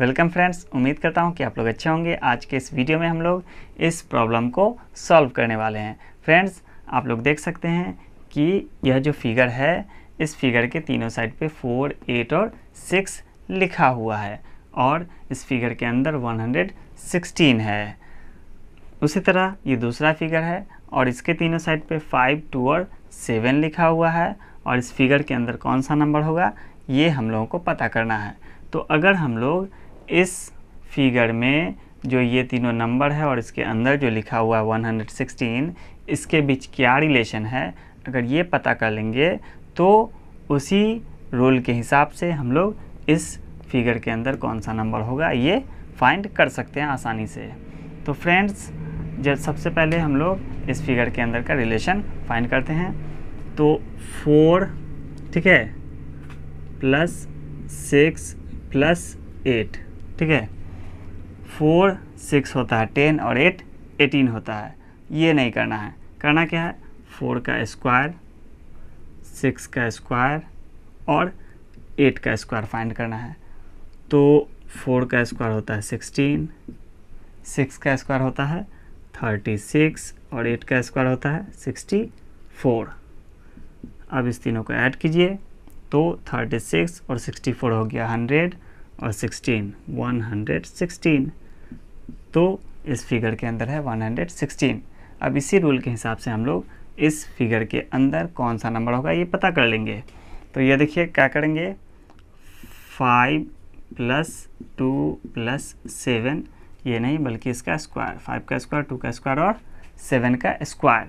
Welcome friends, उम्मीद करता हूँ कि आप लोग अच्छे होंगे। आज के इस वीडियो में हम लोग इस प्रॉब्लम को सॉल्व करने वाले हैं। फ्रेंड्स, आप लोग देख सकते हैं कि यह जो फिगर है, इस फिगर के तीनों साइड पे 4, 8 और 6 लिखा हुआ है और इस फिगर के अंदर 116 है। उसी तरह ये दूसरा फिगर है और इसके तीनों साइड पे 5, 2 और 7 लिखा हुआ है और इस फिगर के अंदर कौन सा नंबर होगा ये हम लोगों को पता करना है। तो अगर हम लोग इस फिगर में जो ये तीनों नंबर है और इसके अंदर जो लिखा हुआ है 116, इसके बीच क्या रिलेशन है, अगर ये पता कर लेंगे तो उसी रूल के हिसाब से हम लोग इस फिगर के अंदर कौन सा नंबर होगा ये फाइंड कर सकते हैं आसानी से। तो फ्रेंड्स, जब सबसे पहले हम लोग इस फिगर के अंदर का रिलेशन फाइंड करते हैं। तो 4, ठीक है, प्लस 6 प्लस 8, ठीक है। 4, 6 होता है 10 और 8, 18 होता है। ये नहीं करना है, करना क्या है, 4 का स्क्वायर, 6 का स्क्वायर और 8 का स्क्वायर फाइंड करना है। तो 4 का स्क्वायर होता है 16, 6 का स्क्वायर होता है 36 और 8 का स्क्वायर होता है 64। अब इस तीनों को ऐड कीजिए तो 36 और 64 हो गया 100 और 16 116। तो इस फिगर के अंदर है 116। अब इसी रूल के हिसाब से हम लोग इस फिगर के अंदर कौन सा नंबर होगा ये पता कर लेंगे। तो ये देखिए क्या करेंगे, 5 प्लस 2 प्लस 7, ये नहीं बल्कि इसका स्क्वायर, 5 का स्क्वायर, 2 का स्क्वायर और 7 का स्क्वायर।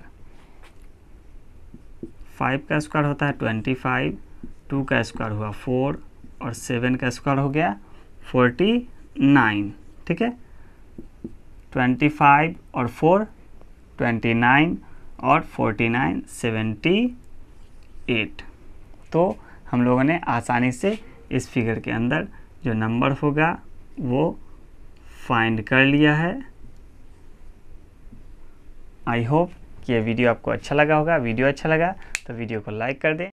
5 का स्क्वायर होता है 25, 2 का स्क्वायर हुआ 4 और 7 का स्क्वायर हो गया 49, ठीक है। 25 और 4 29 और 49 78। तो हम लोगों ने आसानी से इस फिगर के अंदर जो नंबर होगा वो फाइंड कर लिया है। आई होप कि ये वीडियो आपको अच्छा लगा होगा। वीडियो अच्छा लगा तो वीडियो को लाइक कर दें।